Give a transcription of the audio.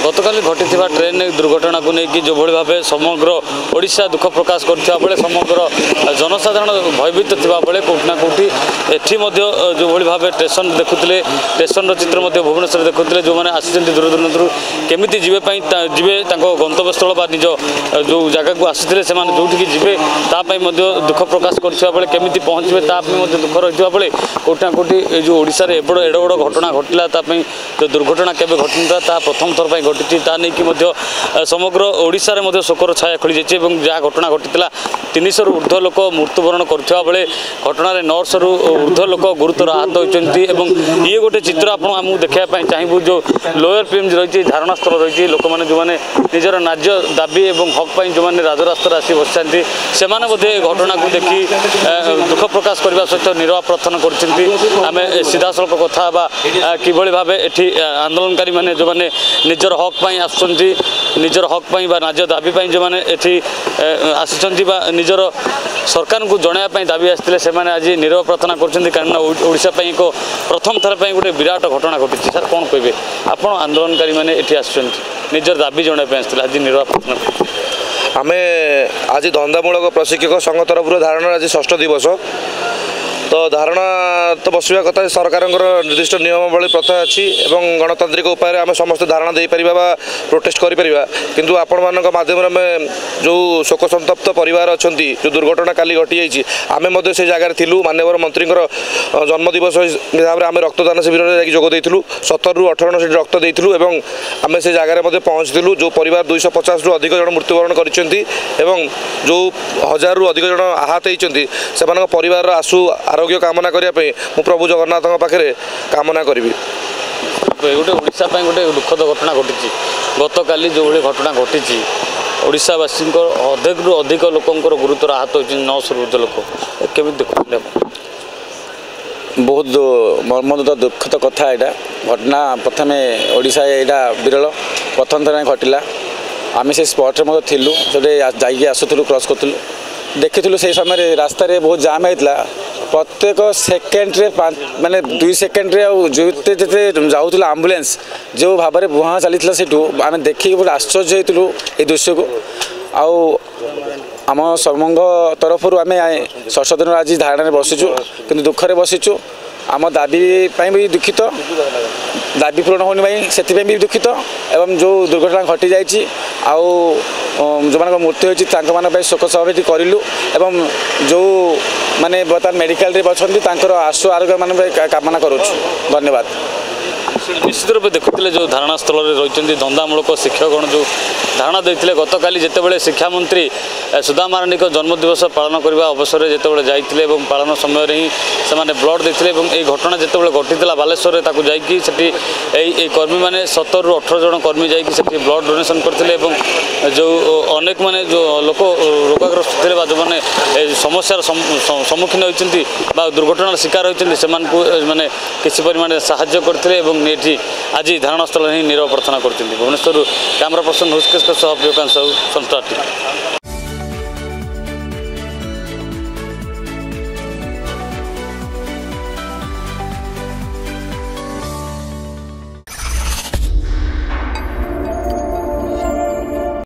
गतकाली घटी ट्रेन दुर्घटना को लेकिन जो भाव समग्र ओडिशा दुख प्रकाश करता बेले समग्र जनसाधारण भयभीत थिबा बेले कोठना कोठी एठी जो भाव स्टेशन देखुले स्टेशन चित्र भुवनेश्वर देखुले जो मैंने आसी दूर दूर केमी जीवे जीवे गंतव्य स्थल निज जो जगह को आसी से जो जीवे तापाई दुख प्रकाश करता बेले केमी पहुँचे तापाई दुख रही बेले कोठना कोठी जो ओडिशा रे एड बड़ घटना घटला जो दुर्घटना केवे घटना ता प्रथम थर पर घटी समग्र ओडिशा रे शोकर छाया खेली जाइए जहाँ घटना घटी 300 रु ऊर्ध्व लोक मृत्युवरण करथिबा बेले घटना रे 900 रु ऊर्ध्व लोक गुरुतर आहत होइचंती एवं ये गोटे चित्र आपण हमहु देखिया चाहिए जो लोअर पीएम रही धारणा स्थल रही लोक मैंने जो मैंने निजर न्याय दाबी और हक पर जो मैंने राजरास्ता आसी बसती से घटना को देखी दुख प्रकाश करने सहित निरव प्रार्थना करें सीधा सड़क कथा कि भाव ये आंदोलनकारी मैंने जो मैंने निजर हक पर आसुँच निजर हक पर न्याय दाबी जो मैंने ये आसी निजर सरकार को जनवाई दाबी आसते से आज निरव प्रार्थना करोशा एक प्रथम थर पर गोटे विराट घटना घटी सर कौन कहे आप आंदोलनकारी मैंने ये आसुँच निजर दाबी जनवाई आसते आज निरव प्रार्थना आम आज धंदामूलक प्रशिक्षक संघ तरफ धारणा आज 6ठ दिवस तो धारणा तो बसवा कथा सरकार निर्दिष्ट नियमावली प्रथा अच्छी गणतांत्रिक उपाय आम समस्त धारणा दे पार प्रोटेस्ट करें किंतु आपण मान माध्यम आम जो शोक संतप्त परिवार अच्छा जो दुर्घटना काली घटी आम से जगार थिलु माननीय मंत्री जन्मदिवस हिसाब से आम रक्तदान शिविर में जोग देलु 17 रु 18 से रक्त देलु आम से जगार पहुँचलु जो परिवार 250 रु अधिक जन मृत्युवरण कर जो 1000 रु अधिक जन आहत होती से परिवार आशु आरोग्य कामना करने मु प्रभु जगन्नाथ पाखे कामना करी गोटे ओडिशा गोटे दुखद घटना घटी गत काली जो भाई घटना घटी ओडिशावासी अधिक रु अधिक लोकंर गुरुतर आहत होती 900 ऊर्ध लोक केमी देखते बहुत मर्मद दुखद कथा यहाँ घटना प्रथम ओडिशा यहाँ विरल प्रथम थर घटला आम से स्पॉट में थिलु से आसुलु क्रॉस करूँ देखी से समय रास्त बहुत जाम होता प्रत्येक सेकेंड्रे माने 2 सेकेंड्रे जोते जिते जाऊला आम्बुलेंस जो भाव में बुहा चली से आम देखिए बहुत आश्चर्य होलु ये दृश्य को आम समूह तरफ आम 6 दिन आज धारणा बसीचु कि दुखरे बसीचु आम दाबी भी दुखित दाबी पूरण होनी से भी दुखित एवं जो दुर्घटना घटी जाइए जो मान मृत्यु होती शोक सभा करूँ एवं जो माने बर्तमान मेडिकल रे अच्छा आशु आरोग्य मान कामना करुँ धन्यवाद। निश्चित रूप देखुले जो धारणा स्थल रही धंदामूलक शिक्षकगण जो धारणा देते गत काली जितेबाला शिक्षा मंत्री सुधा मारांडी जन्मदिवस पालन करने अवसर में जितेबाला जाते पालन समय ही से ब्लड देते ये घटना जितेबाला घटी बालेश्वर में कर्मी मैंने 17 रु 18 जन कर्मी जाकि ब्लड डोनेशन करते जो अनेक माने जो लोक रोगाग्रस्त थे जो मैंने समस्यार सम्मुखीन होती दुर्घटनार शिकार होती से मैंने किसी परिमाण साहाय्य करते आज धारणा स्थल ही निरव प्रार्थना कर भुवनेश्वर कैमरा पर्सन हुस्केश प्रियकांत साहू संस्था।